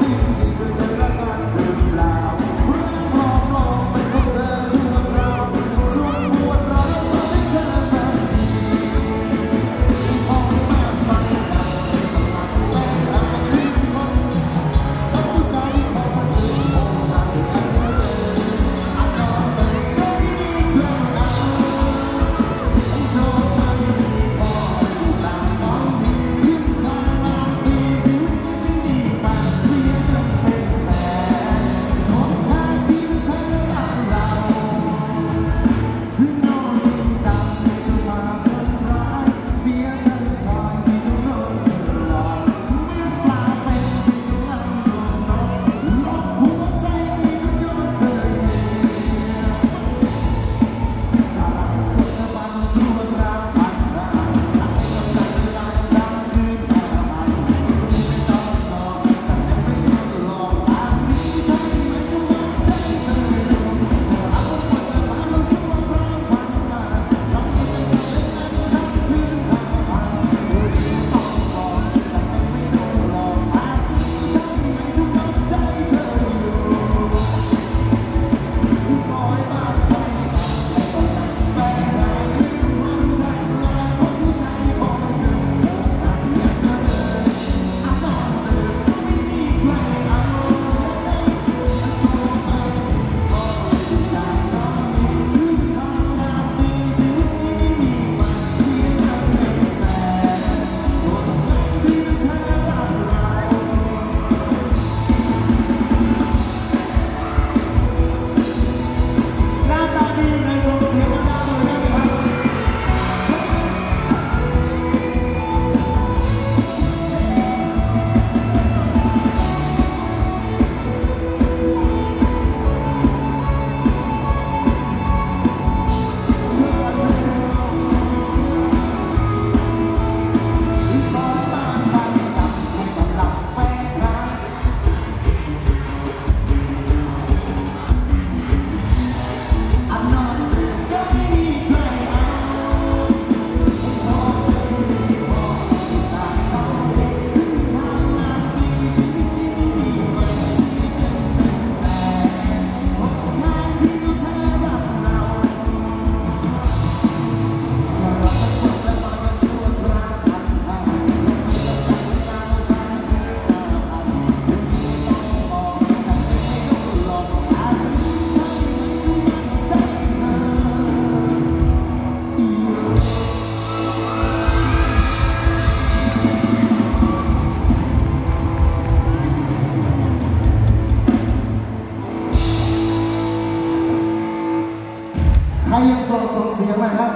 รยังส่งเสียงนะครับ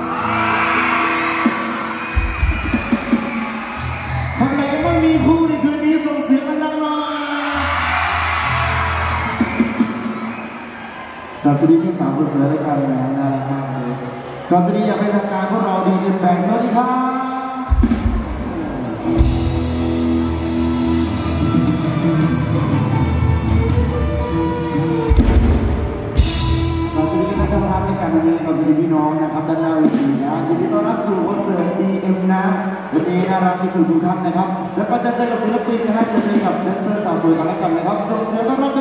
คนไหนไม่มีคู่ในคืนนี้ส่งเสียงกันดังหน่อยกับสวัสดีพี่สาวคนสวยด้วยกันนะน่ารักมากเลยกับสวัสดีอยากเป็นทางการพวกเราดีเอ็มแบงค์สวัสดีครับวันนี้เราจะมีพี่น้องนะครับด้านหน้าเวทีนะยินดีต้อนรับสู่คอนเสิร์ต DM นะวันนี้น่ารักที่สุดทุกท่านนะครับแล้วก็จะเจอกับศิลปินนะฮะจะเจอกับแดนเซอร์สาวสวยกันแล้วกันนะครับส่งเสียงต้อนรับ